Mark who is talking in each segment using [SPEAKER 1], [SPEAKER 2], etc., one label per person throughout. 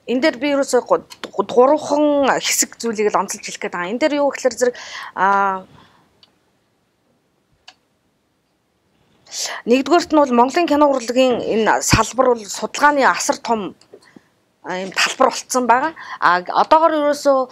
[SPEAKER 1] энэ дээр би ерөөсөө гурван хэсэг зүйлийг л онцолж хэлэх гээд байгаа. Энэ дээр юу гэхээр зэрэг нэгдүгээрт нь бол Монголын кино урлагийн энэ салбар бол судалгааны асар том ийм талбар болцсон байгаа. Одоогоор ерөөсөө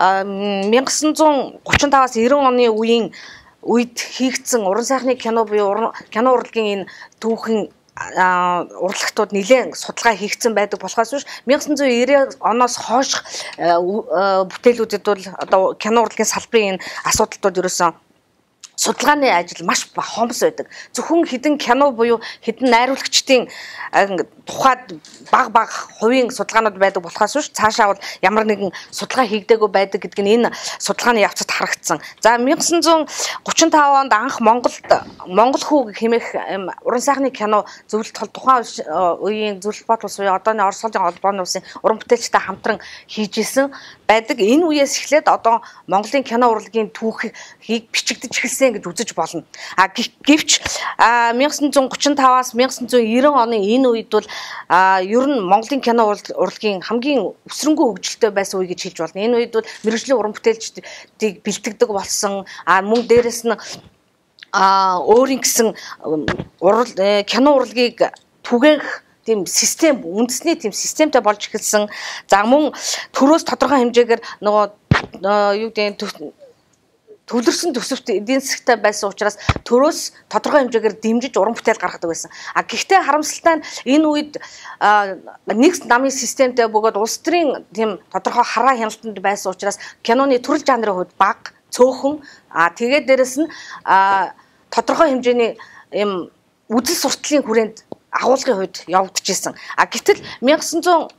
[SPEAKER 1] 1935-аас 90 оны үед хийгдсэн уран сайхны кино буюу кино урлагийн энэ түүхэн урлагтууд нэлээд судалгаа хийгдсэн байдаг болохоос биш 1990 оноос хойш бүтээлүүдэд бол одоо кино урлагийн салбарын энэ асуудалтууд ерөөсөө судалгааны ажил маш хомс байдаг. Зөвхөн хідэн кино буюу хідэн найруулагчдын тухайд бага хувийн судалгаанууд байдаг болохоос биш цаашаа бол ямар нэгэн судалгаа хийгдээгүй байдаг гэдг нь энэ судалгааны явцад харагдсан. За 1935 онд анх Монгол хүү хэмээх уран сайхны кино зөвлөлт тухайн үеийн зөвлөлт бот улс буюу одооны Орос улсын холбооны улсын уран бүтээлчтэй хамтран хийж исэн байдаг. Энэ үеэс эхлээд одоо Монголын кино урлагийн түүхийг бичигдэж эхэлсэн гэж үзэж болно. Гэвч 1935-аас 1990 оны энэ үед бол ер нь Монголын кино урлагийн хамгийн өсрөнгөө хөгжилтэй байсан үе гэж хэлж болно. Энэ үед бол мэргэжлийн уран бүтээлчдийг бэлтгэдэг болсон. Мөн дээрэс нь өөрийн гэсэн кино урлагийг түгээх тийм систем үндэсний тийм системтэй болж эхэлсэн. За мөн төрөөс тодорхой хэмжээгээр нөгөө юу гэдэг төвлөрсөн төсөвт эдийн засагтай байсан учраас төрөөс тодорхой хэмжээгээр дэмжиж уран бүтээл гаргадаг байсан. Гэхдээ харамсалтай нь энэ үед нэг намын системтэй бөгөөд улс төрийн тийм тодорхой хараа хяналтанд байсан учраас киноны төрөл жанрын хувьд бага, цөөхөн тэгээд дээрэс нь тодорхой хэмжээний юм үзэл сурталын хүрээнд агуулгын хувьд явагдаж исэн. Гэтэл 1990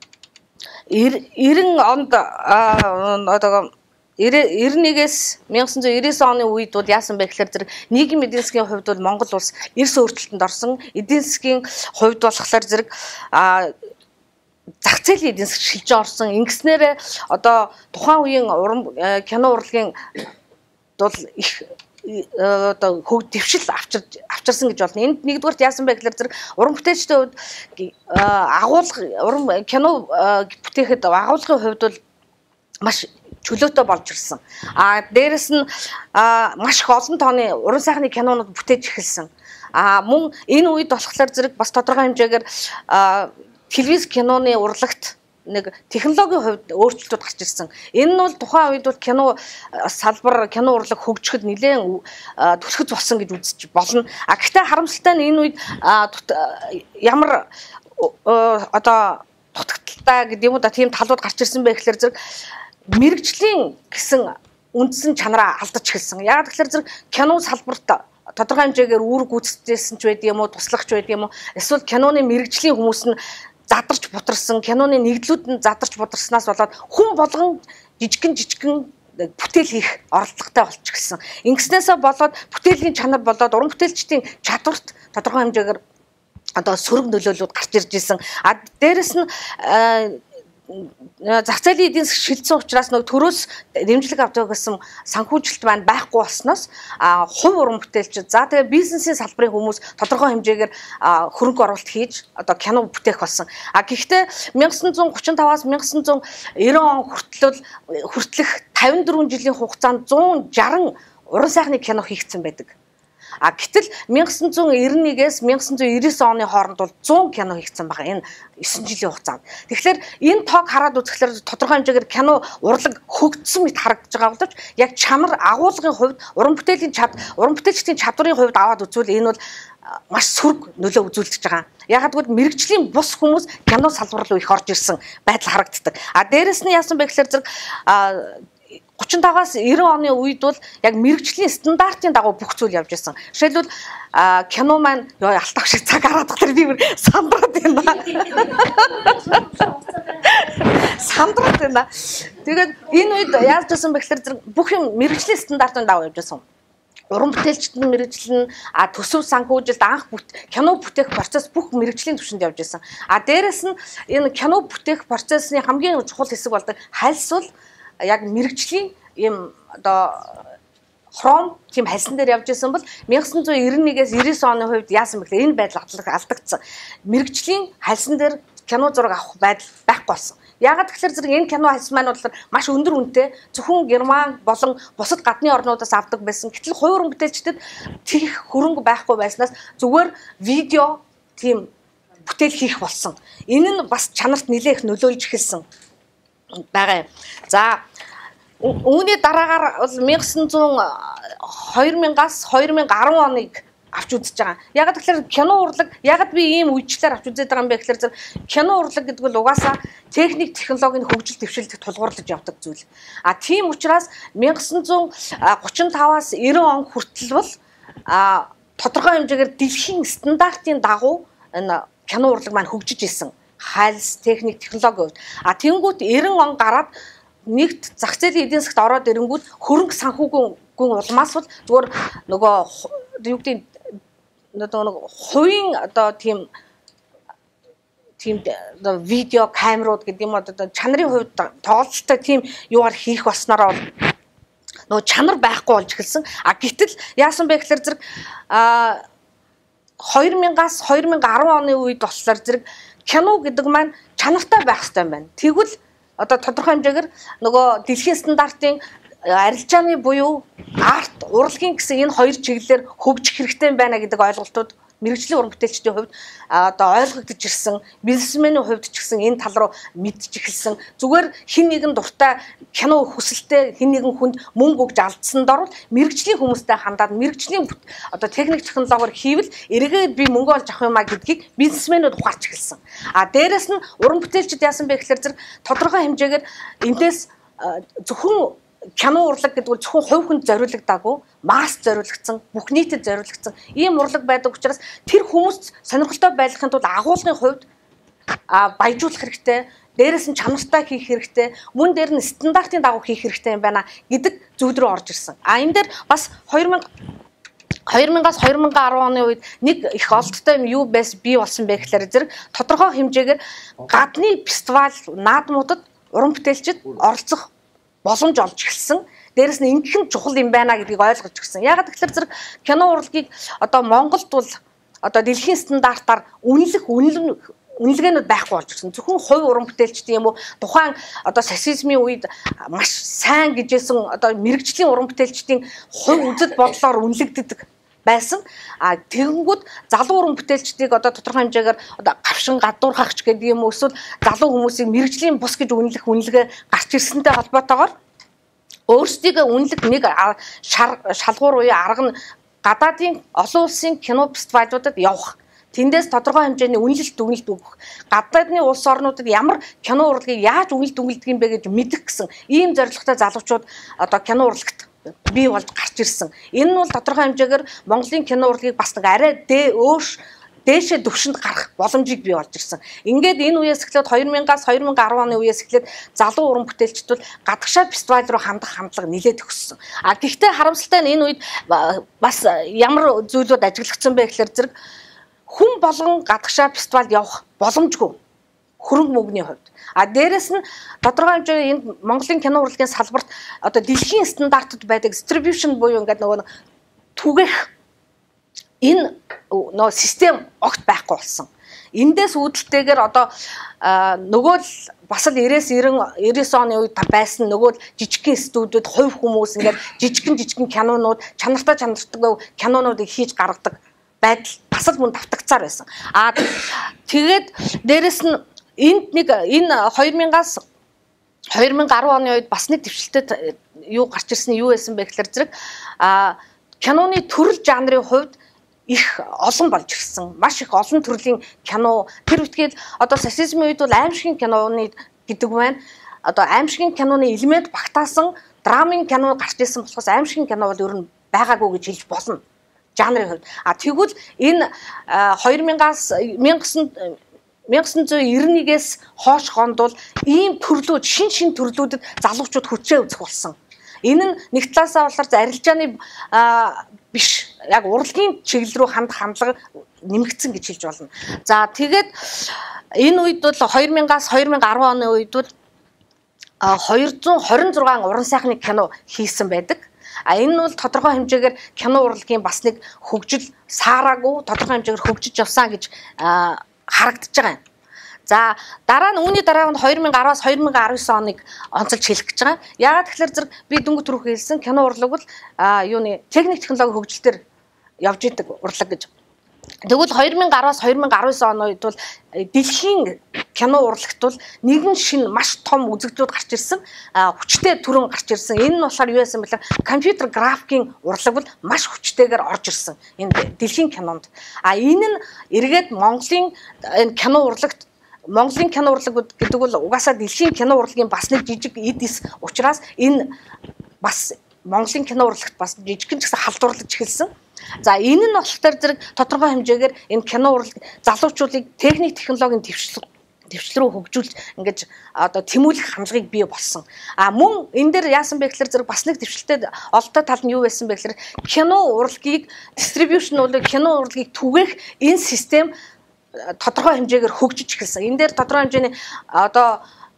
[SPEAKER 1] онд одоо 91-ээс 1999 оны үед бол яасан бэ гэхээр зэрэг нийгмийн эдийн засгийн хувьд бол Монгол улс эрс өөрчлөлтөнд орсон. Эдийн засгийн хувьд болохоор зэрэг зах зээлийн эдийн засаг шилжиж орсон. Ингэснээр одоо тухайн үеийн кино урлагийн бол их одоо дэвшил авчирсан гэж болно. Энд нэгдүгээр яасан бэ гэхээр зэрэг уран бүтээлчдийн хувьд агуулга кино бүтээхэд агуулгын хувьд бол маш чөлөөтэй болж ирсэн. Дээрэс нь маш их олон тооны уран сайхны кинонууд бүтээж эхэлсэн. Мөн энэ үед болохоор зэрэг бас тодорхой хэмжээгээр телевиз киноны урлагт нэг технологийн хувьд өөрчлөлтүүд гарч ирсэн. Энэ нь бол тухайн үед бол кино салбар, кино урлаг хөгжихэд нэлээд түлхэц болсон гэж үзэж болно. Гэхдээ харамсалтай нь энэ үед ямар одоо дутагдaltaй гэдэг юм уу да тийм талууд гарч ирсэн бэ гэхээр зэрэг мэрэгжлийн гэсэн үндсэн чанараа алдаж эхэлсэн. Яг тэгэхээр зэрэг кино салбарт тодорхой хэмжээгээр үүрэг гүйцэтгэсэн ч байдаг юм уу, туслагч байдаг юм уу, эсвэл киноны мэрэгжлийн хүмүүс нь задарч бутарсан, киноны нэгдлүүд нь задарч бутарснаас болоод хүн болгон жижигэн бүтээл хийх оролдлоготой болчихсон. Ингэснээсээ болоод бүтээлийн чанар болоод уран бүтээлчдийн чадварт тодорхой хэмжээгээр одоо сөрөг нөлөөллүүд гарч ирж исэн. Дээрэс нь зах зээлийн эдийн засаг шилжсэн учраас нөгөө төрөөс дэмжлэг авдаг гэсэн санхүүжилт маань байхгүй болсноос хувь уран бүтээлч за тэгээ бизнесийн салбарын хүмүүс тодорхой хэмжээгээр хөрөнгө оруулалт хийж одоо кино бүтээх болсон. Гэхдээ 1935-аас 1990 он хүртэлх 54 жилийн хугацаанд 160 уран сайхны кино хийгдсэн байдаг. Гэтэл 1991-ээс 1999 оны хооронд бол 100 кино хийгдсэн байгаа энэ 9 жилийн хугацаанд. Тэгэхээр энэ тоог хараад үзэхлээр тодорхой хэмжээгээр кино урлаг хөгжсөн мэт харагдаж байгаа боловч яг чанар агуулгын хувьд уран бүтээлчдийн чадварын хувьд аваад үзвэл энэ бол маш сөрөг нөлөө үзүүлж байгаа. Ягаад гэвэл мэрэгжлийн бус хүмүүс кино салбар руу их орж ирсэн байдал харагддаг. Дээрэс нь яасан бэ гэхээр зэрэг 35-аас 90 оны үед бол яг мэрэгжлийн стандартын дагуу бүх зүйл явж байсан. Жишээлбэл кино маань алтах шиг цаг хараад байгаа би сандраад байна. Сандраад байна. Тэгээд энэ үед яаж байсан бэ гэхээр бүх юм мэрэгжлийн стандартын дагуу явж байсан. Уран бүтээлчдийн мэрэгжил нь төсөв санхүүжилт анх кино бүтээх процесс бүх мэрэгжлийн түвшинд явж байсан. Дээрэс нь энэ кино бүтээх процессны хамгийн чухал хэсэг болдог хальсвал яг мэрэгжлийн юм одоо хром тийм хальсан дээр явж исэн бол 1991-ээс 99 оны хувьд яасан бэ гэхээр энэ байдал алдагдсан. Мэрэгжлийн хальсан дээр кино зураг авах байдал байхгүй болсон. Ягаад гэхээр зэрэг энэ кино хайс маань бол маш өндөр үнэтэй. Зөвхөн Герман болон бусад гадны орнуудаас авдаг байсан. Гэтэл хувь уран бүтээлчдэд тийх хөрөнгө байхгүй байснаас зүгээр видео тийм бүтээл хийх болсон. Энэ нь бас чанарт нэлээх нөлөөлж эхэлсэн байгаа юм. За үүний дараагаар бол 2000-аас 2010 оныг авч үзэж байгаа. Ягаад гэхээр кино урлаг ягаад би ийм үечлэр авч үзээд байгаа юм бэ гэхээр зэрэг кино урлаг гэдэг нь угаасаа техник технологийн хөгжил дэвшилтэд тулгуурлаж явдаг зүйл. А тийм учраас 1935-аас 90 он хүртэл бол тодорхой хэмжээгээр дэлхийн стандартын дагуу энэ кино урлаг маань хөгжиж исэн. Хайлс техник технологийн хувьд. А тэнгуут 90 он гараад нэгт зах зээлийн эдийн засагт ороод ирэнгүүт хөрөнгө санхүүгийн улмаас бол зүгээр нөгөө юу гэдэг хувийн одоо тийм видео камерууд гэдэг юм одоо чанарын хувьд тоглолттой тийм юугаар хийх болсноор нөгөө чанар байхгүй болж эхэлсэн. А гэтэл яасан бэ гэхээр зэрэг 2000-аас 2010 оны үед болохоор зэрэг кино гэдэг маань чанартай байх хэрэгтэй байна. Тэгвэл одоо тодорхой хэмжээгээр нөгөө дэлхийн стандартын арилжааны буюу арт, урлагийн гэсэн энэ хоёр чиглэлээр хөгжих хэрэгтэй байна гэдэг ойлголтууд мэргэжлийн уран бүтээлчдийн хувьд одоо ойлгогдож ирсэн, бизнесменийн хувьд ч гэсэн энэ тал руу мэдж эхэлсэн. Зүгээр хин нэгэн дуртай кино хүсэлтэй хин нэгэн хүнд мөнгө өгж алдсан дор мэргэжлийн хүмүүстэй хандаад мэргэжлийн одоо техник технологиор хийвэл эргээд би мөнгө олж авах юмаа гэдгийг бизнесменүүд ухаарч эхэлсэн. А дээрэс нь уран бүтээлчид яасан бэ гэхээр зэрэг тодорхой хэмжээгээр эндээс зөвхөн кино урлаг гэдэг нь зөвхөн хувь хүнд зориулагдаагүй, масс зориулагдсан, бүх нийтэд зориулагдсан ийм урлаг байдаг учраас тэр хүмүүст сонирхолтой байлгахын тулд агуулгын хувьд баяжуулах хэрэгтэй, дээрээс нь чанартай хийх хэрэгтэй, мөн дээр нь стандартын дагуу хийх хэрэгтэй юм байна гэдэг зүйл рүү орж ирсэн. А энэ дээр бас 2000-аас 2010 оны үед нэг их олдтой юм юу бий болсон бэ гэхээр зэрэг тодорхой хэмжээгээр гадны фестивал наадмуудад уран бүтээлчид оролцох боломж олж эхэлсэн. Дээрэс нь ингэхэн чухал юм байна гэдгийг ойлгож гисэн. Ягаад гэхээр зэрэг кино урлагийг одоо Монголд бол одоо дэлхийн стандартаар үнэлгээнүүд байхгүй болж ирсэн. Зөвхөн хувь уран бүтээлчдийн юм уу тухайн одоо социализмын үед маш сайн гэжсэн одоо мэрэгжлийн уран бүтээлчдийн хувь үзэл бодлоор үнэлэгддэг байсан. А тэгэнгүүт залуу уран бүтээлчдийг одоо тодорхой хэмжээгээр одоо гавшин гадуурхагч гэдэг юм уу эсвэл залуу хүмүүсийг мэрэгжлийн бус гэж үнэлгээ гарч ирсэнтэй холбоотойгоор өөрсдийгөө үнэлэх нэг шалгуур буюу арга нь гадаадын олон улсын кино фестивалуудад явах. Тэндээс тодорхой хэмжээний үнэлэлт дүгнэлт өгөх. Гадаадны улс орнуудад ямар кино урлагийг яаж үнэлт дүгнэлдэг юм бэ гэж мэдэх гэсэн ийм зорилготой залуучууд одоо кино урлагт бий болж гарч ирсэн. Энэ нь бол тодорхой хэмжээгээр Монголын кино урлагийг бас нэг арай дээшээ төвшөнд гарах боломжийг бий болж ирсэн. Ингээд энэ үеэс эхлээд 2000-аас 2010 оны үеэс эхлээд залуу уран бүтээлчдүүд гадагшаа фестивал руу хандах хандлага нэлээд өгсөн. А гэхдээ харамсалтай нь энэ үед бас ямар зүйлүүд ажиглагдсан бэ гэхээр зэрэг хүн болгон гадагшаа фестивалд явах боломжгүй хөрөнгө мөнгөний хувьд. А дээрэс нь тодорхой хэмжээгээр энэ Монголын кино урлагийн салбарт одоо дэлхийн стандартууд байдаг distribution буюу ингээд нөгөө түгэх энэ нөө систем огт байхгүй болсон. Эндээс үүдэлтэйгээр одоо нөгөө л бас л 90-99 оны үед байсан нөгөө жижигхэн студиуд хувь хүмүүс ингээд жижигхэн кинонууд чанартай кинонуудыг хийж гаргадаг байдал бас л мөн давтагцаар байсан. А тэгээд дээрэс нь энэ 2000-аас 2010 оны үед бас нэг дэвшилтэд юу гарч ирсэн юу байсан бэ гэхээр зэрэг киноны төрөл жанрын хувьд их олон болж ирсэн. Маш их олон төрлийн кино. Тэр үтгээд одоо социализмын үед бол аимшигын киноны гэдэг байна. Одоо аимшигын киноны элемент багтаасан драмын кино гарч ирсэн болохоос аимшигын кино бол ер нь байгаагүй гэж хэлж болно. Жанрын хувьд. А тэгвэл энэ 2000-аас 1991-ээс хойш гонд бол ийм төрлүүд шин төрлүүдэд залуучууд хүчээ үзэх болсон. Энэ нь нэг талаасаа болохоор арилжааны биш яг урлагийн чиглэл рүү хандах хандлага нэмэгдсэн гэж хэлж болно. За тэгээд энэ үед бол 2000-аас 2010 оны үед бол 226 уран сайхны кино хийсэн байдаг. А энэ нь бол тодорхой хэмжээгээр кино урлагийн бас нэг хөгжил саараагүй тодорхой хэмжээгээр хөгжиж явсан гэж харагдаж байгаа юм. За дараа нь үүний дараа нь 2010-аас 2019 оныг онцолж хэлэх гэж байгаа. Яагаад тэгэхээр зэрэг би дөнгөж түрүүх хэлсэн кино урлаг бол юуны техник технологи хөгжилтөөр явж идэг урлаг гэж. Тэгвэл 2010-аас 2019 он үед бол дэлхийн кино урлагт бол нэгэн шин маш том үзэгдлүүд гарч ирсэн. Хүчтэй төрөн гарч ирсэн. Энэ нь болохоор юу байсан бэ гэхээр компьютер графикийн урлаг бол маш хүчтэйгээр орж ирсэн. Энэ дэлхийн кинонд. Энэ нь эргээд Монголын кино урлагт Монголын кино урлаг гэдэг бол угаасаа дэлхийн кино урлагийн бас нэг жижиг эдис учраас энэ бас Монголын кино урлагт бас жижигхэн ч гэсэн халдварлаж эхэлсэн. За энэ нь болохоор зэрэг тодорхой хэмжээгээр энэ кино урлаг залуучуудыг техник технологийн дэвшил рүү хөгжүүлж ингэж одоо тэмүүлэх хандлагыг бий болсон. Мөн энэ дээр яасан бэ гэхээр зэрэг бас нэг дэвшилтэй олдтой тал нь юу байсан бэ гэхээр кино урлагийг дистрибьюшн бол кино урлагийг түгээх энэ систем тодорхой хэмжээгээр хөгжиж эхэлсэн. Энэ дээр тодорхой хэмжээний одоо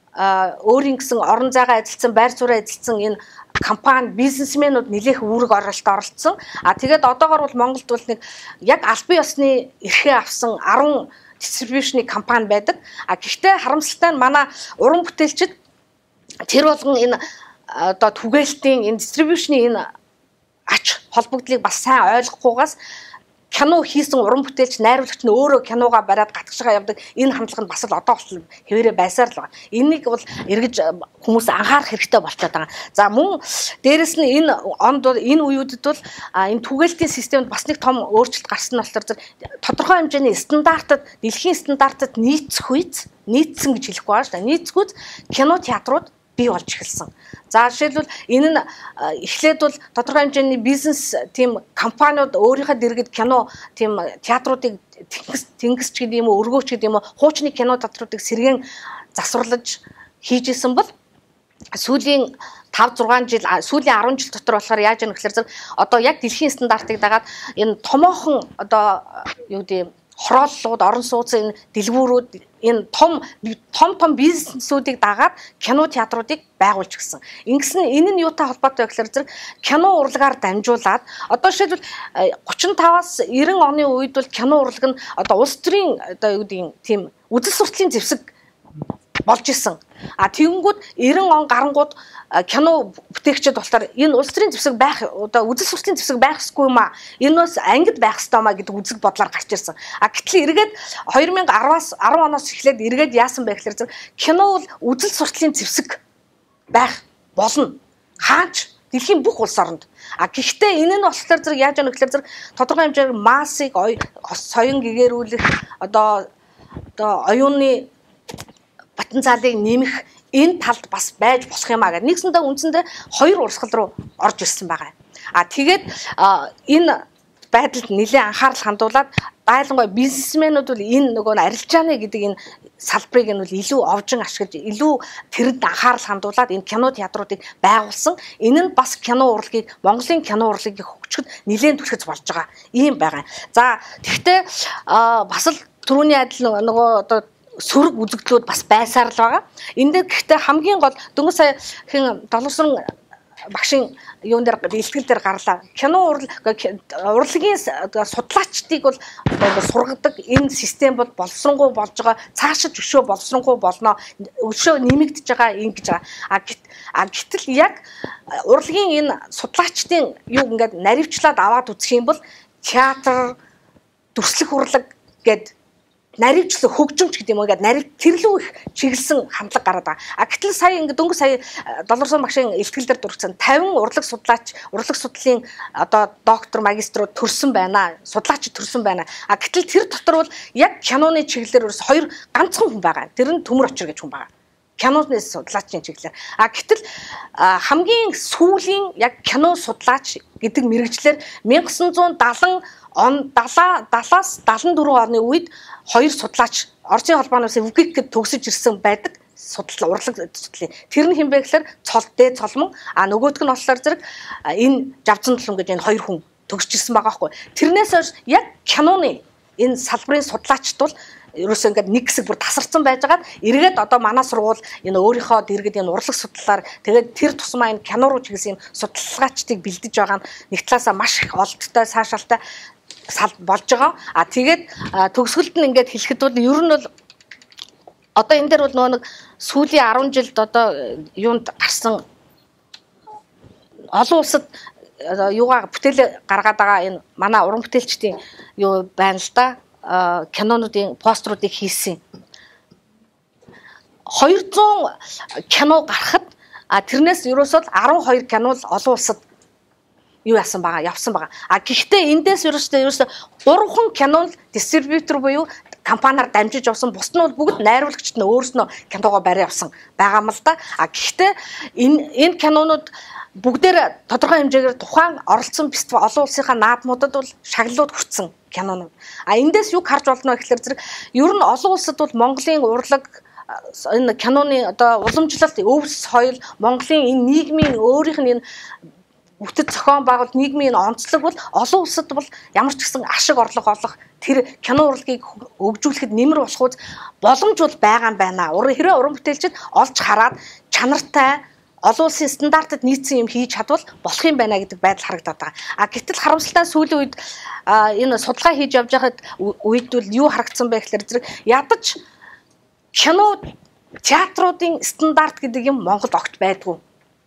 [SPEAKER 1] өөрийн гэсэн орон зайгаа эзэлсэн, байр сууриа эзэлсэн энэ компани, бизнесмэнүүд нэлээх үүрэг оролцолд оролцсон. Тэгээд одоогоор бол Монголд бол нэг яг албан ёсны эрхээ авсан 10 дистрибьюшны компани байдаг. Гэхдээ харамсалтай нь манай уран бүтээлчид тэр болгон энэ одоо түгээлтийн энэ дистрибьюшны энэ ач холбогдлыг бас сайн ойлгохгүйгаас кино хийсэн уран бүтээлч найруулагч нь өөрөө киногаа бариад гатгашгаа явдаг энэ хандлага нь бас л одоо болчихсон хэвээрээ байсаар л байгаа. Энийг бол эргэж хүмүүс анхаарах хэрэгтэй болчиход байгаа. За мөн дээрэс нь энэ онд энэ үеүүдэд бол энэ түгээлтийн системд бас нэг том өөрчлөлт гарсан нь болохоор тодорхой хэмжээний стандартад дэлхийн стандартад нийцсэн гэж хэлэхгүй байна шүү дээ. Нийцгүйц кино театрууд бий болж эхэлсэн. За жишээлбэл энэ нь эхлээд бол тодорхой хэмжээний бизнес тийм компаниуд өөрийнхөө дэргэд кино тийм театруудыг тэнгисч гэдэг юм уу, өргөөч гэдэг юм уу, хуучны кино театруудыг сэргээн засварлаж хийж исэн бол сүүлийн 5-6 жил, сүүлийн 10 жил дотор болохоор яаж яах вэ гэхээр одоо яг дэлхийн стандартыг дагаад энэ томоохон одоо юу гэдэг хорооллууд, орон сууцын дэлгүүрүүд энэ том бизнесүүдийг дагаад кино театруудыг байгуулж гисэн. Ингэсэн энэ нь юутай холбоотой вэ гэхээр зэрэг кино урлагаар дамжуулаад одоо жишээлбэл 35-аас 90 оны үед бол кино урлаг нь одоо улс төрийн одоо юу гэдэг тийм үзэл сурталчилан зэвсэг болж исэн. Тэгэнгүүт 90 он гарангууд кино бүтээгчид болохоор энэ улс төрийн зэвсэг байх одоо үзэл сурталчилан зэвсэг байх ёсгүй юм аа. Энэ бас ангид байх ёстой маа гэдэг үзэг бодлоор гарч ирсэн. Гэтэл эргээд 2010-аас 10 оноос эхлээд эргээд яасан бэ гэхээр кино бол үзэл сурталчилан зэвсэг байх болно. Хаач дэлхийн бүх улс оронд. Гэхдээ энэ нь болохоор зэрэг яаж яах вэ гэхээр тодорхой хэмжээгээр массыг соён гэгэрүүлэх одоо оюуны потенциалыг нэмэх энэ талд бас байж болох юм аа гэдэг. Нэгсэндээ үндсэндээ хоёр урсгал руу орж ирсэн байгаа. Тэгээд энэ байдалд нэлээд анхаарал хандуулад байлангуй бизнесмэнүүд бол энэ нөгөө арилжааны гэдэг энэ салбарыг нь бол илүү овжин ашиглаж илүү тэрэнд анхаарал хандуулад энэ кино театруудыг байгуулсан. Энэ нь бас кино урлагийг Монголын кино урлагийг хөгжөхөд нэлээд түлхэж болж байгаа юм байгаа. За тэгвэл бас л түрүүний адил нөгөө одоо сөрөг үзэгдлүүд бас байсаар л байгаа. Энд дээр гэхдээ хамгийн гол дөнгөж сая Тсеvelsuren багшийн юун дээр бэлтгэл дээр гарлаа. Кино урлагийн судлаачдыг бол сургадаг энэ систем бол боловсронгуй болж байгаа. Цаашид өшөө боловсронгуй болно. Өшөө нэмэгдэж байгаа ингэж байгаа. Гэтэл яг урлагийн энэ судлаачдын юу ингээд наривчлаад аваад үзэх юм бол театр, дүрслэх урлаг гэдэг наривчлах хөгжимч гэдэг юм уу гэдэг нарив тэрлүү их чиглэсэн хандлага гараад байгаа. Гэтэл сая ингээд дөнгөж сая Тсеvelsuren багшийн илтгэл дээр дурдсан 50 урлаг судлаач, урлаг судлалын одоо доктор, магиструуд төрсэн байна. Судлаач төрсэн байна. Гэтэл тэр дотор бол яг киноны чиглэлээр ерөөс хоёр ганцхан хүн байгаа. Тэр нь Төмөр Очир гэж хүн байгаа. Киноны судлаачийн чиглэлээр. Гэтэл хамгийн сүүлийн яг кино судлаач гэдэг мэргэжлэр 1970 он 70-аас 74 оны үед хоёр судлаач Орсын холбооноос өвгийгэд төгсөж ирсэн байдаг урлаг судлалын. Тэр нь хэмбэ гэхээр Дээд Цолмон нөгөөдг нь болохоор зэрэг энэ Жавцан Тулун гэж энэ хоёр хүн төгсөж ирсэн байгаа байхгүй. Тэрнээс хойш яг киноны энэ салбарын судлаачд бол ерөөсөө ингээд нэг хэсэг бүр тасарсан байжгаад эргээд одоо манай сургууль энэ өөрийнхөө дэргэд энэ урлаг судлалаар тэгээд тэр тусмаа энэ кино руу чиглэсэн судалгаачдыг бэлдэж байгаа нь нэг талаасаа маш их олдтой, сайшаалтай болж байгаа. Тэгээд төгсгөлд нь ингээд хэлэхэд бол ер нь бол Одоо энэ дээр бол нөгөө нэг сүүлийн 10 жилд одоо юунд гарсан олон улсад юугаа бүтээл гаргаад байгаа энэ манай уран бүтээлчдийн юу байна л да. Кинонуудын постеруудыг хийсэн. 200 кино гарахад тэрнээс ерөөсөө 12 кино л олон улсад юу явсан байгаа. Гэхдээ эндээс ерөөсөө 3 кино дистрибьютор буюу компаниар дамжиж явсан. Бус нь бол бүгд найруулагчид нь өөрснөө киногоо барай явсан байгаа юм л да. Гэхдээ энэ кинонууд бүгдээр тодорхой хэмжээгээр тухайн оролцсон фестивал олон улсынхаа наадмуудад бол шагналууд хүрсэн кинонууд. Эндээс юу харж болно вэ гэхээр зэрэг ер нь олон улсад бол Монголын урлаг энэ киноны одоо уламжлалт, өвс соёл, Монголын энэ нийгмийн өөрийнх нь энэ бүтэц зохион байгуулалт, нийгмийн онцлог бол олон улсад бол ямар ч гэсэн ашиг орлого олох тэр кино урлагийг хөгжүүлэхэд нэмэр болох боломж бол байгаа юм байна. Хэрвээ уран бүтээлчид олж хараад чанартай олон улсын стандартад нийцсэн юм хийж чадвал болох юм байна гэдэг байдал харагдаад байгаа. Гэтэл харамсалтай сүүлийн үед энэ судалгаа хийж явж байхад үед бол юу харагдсан бэ гэхээр зэрэг ядаж кино театруудын стандарт гэдэг юм Монголд огт байдгүй.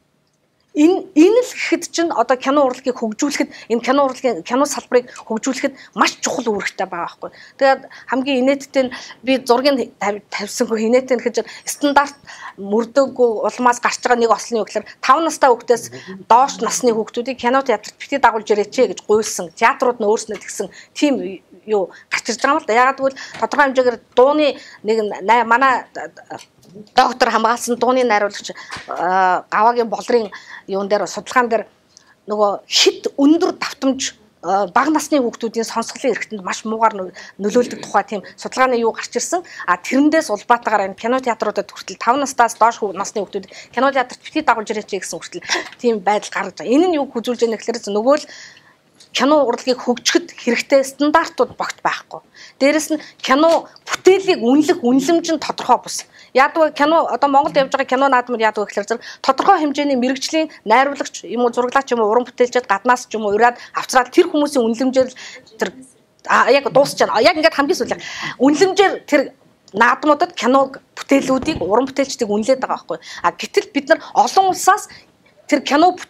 [SPEAKER 1] Энэ л гэхэд чинь одоо кино урлагийг хөгжүүлэхэд энэ кино салбарыг хөгжүүлэхэд маш чухал үүрэгтэй байгаа байхгүй. Тэгээд хамгийн инээдтэй нь би зургийг тавьсангүй инээдтэй гэхэд стандарт мөрдөөгүй улмаас гарч байгаа нэг ослын үг гэхээр 5 настай хүүхдээс доош насны хүүхдүүдийг кино театрт бити дагуулж ирээч гэж гуйлсан. Театрууд нь өөрснөө тэгсэн тийм юу гарч ирж байгаа юм л да. Ягаад гэвэл тодорхой хэмжээгээр дууны нэг манай доктор хамгаалсан дууны найруулагч гаваагийн болрын юун дээр судалгаан дээр нөгөө хит өндөр давтамж бага насны хүүхдүүдийн сонсголын эрхтэнд маш муугаар нөлөөлдөг тухай тийм судалгааны юу гарч ирсэн. Тэрнээс улбаатаагаар энэ кино театруудад хүртэл 5 настаас доош насны хүүхдүүд кино театрт бити дагуулж ирээч гэсэн хүртэл тийм байдал гаргаж байгаа. Энэ нь юу хүзүүлж яана гэхээр нөгөө л кино урлагийг хөгжихэд хэрэгтэй стандартууд богт байхгүй. Дээрэс нь кино бүтээлийг үнэлэмж нь тодорхой бус. Яадгүй кино одоо Монголд явж байгаа кино наадмууд яадгүй гэхээр зэрэг тодорхой хэмжээний мэрэгжлийн найруулагч юм уу зураглаач юм уу уран бүтээлчд гаднаас ч юм уу ураад авчраад тэр хүмүүсийн үнэлэмжээр тэр яг дуусч байна. Яг ингээд хамгийн сүүлд үнэлэмжээр тэр наадмуудад кино бүтээлүүдийг уран бүтээлчдийг үнэлээд байгаа байхгүй. Гэтэл бид нар олон улсаас тэр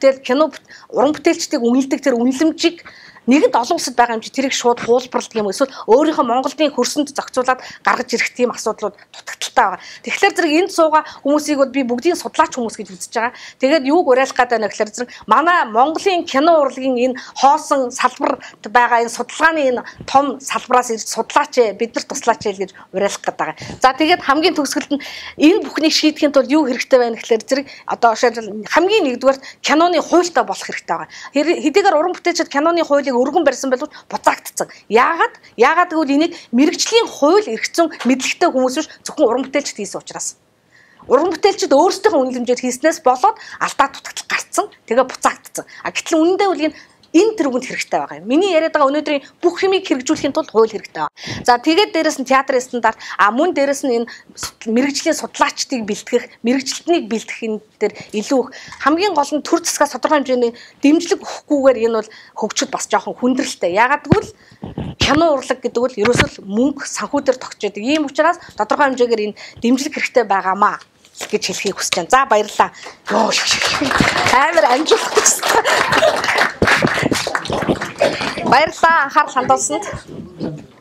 [SPEAKER 1] уран бүтээлчдийг үнэлдэг тэр үнэлэмжийг нэгэнт олон улсад байгаа юм чи тэрийг шууд хуулбарлах юм эсвэл өөрийнхөө Монголын хөрсөнд зохицуулаад гаргаж ирэх тийм асуудлууд дутагдaltaй байгаа. Тэгэхээр зэрэг энд суугаа хүмүүсийг би бүгдийг судлаач хүмүүс гэж үзэж байгаа. Тэгээд юуг уриалах гэдэг нь гэхээр зэрэг манай Монголын кино урлагийн энэ хоосон салбарт байгаа энэ судалгааны энэ том салбараас ирж судлаач биднэрт туслаач гэж уриалах гэдэг байгаа. За тэгээд хамгийн төгсгөлд нь энэ бүхнийг шийдэхин тулд юу хэрэгтэй байна гэхээр зэрэг одоо хамгийн нэгдүгээр киноны хуультай болох хэрэгтэй байгаа. Хэдийгээр уран бүтээлчид киноны хуулийг өргөн барьсан боловч буцаагдсан. Яагаад гэвэл энийг мэрэгжлийн хууль эрхцэн мэдлэгтэй хүмүүс биш зөвхөн уран бүтээлчд хийсэн учраас. Уран бүтээлчд өөрсдийнхөө үнэлэмжээр хийснээс болоод алдаа дутагдал гарцсан. Тэгээ буцаагдсан. Гэтэл үнэндээ бол энэ тэргүүнд хэрэгтэй байгаа юм. Миний яриад байгаа өнөөдрийн бүх юмыг хэрэгжүүлэхийн тулд хууль хэрэгтэй байна. За тэгээд дээрэс нь театрын стандарт мөн дээрэс нь энэ мэрэгжлийн судлаачдыг бэлтгэх, мэрэгчлэлтнийг бэлтгэх энэ дээр илүү их хамгийн гол нь төр засгаас тодорхой хэмжээний дэмжлэг өгөхгүйгээр энэ бол хөгжөхөд бас жоохон хүндрэлтэй. Ягаад гэвэл кино урлаг гэдэг бол ерөөсөө мөнгө санхүү дээр тогтж байдаг. Ийм учраас тодорхой хэмжээгээр энэ дэмжлэг хэрэгтэй байгаамаа гэж хэлхийг хүсэж байна. За баярлалаа. Амар амжилт хүсье. Баярлалаа анхаарал хандуулсанд.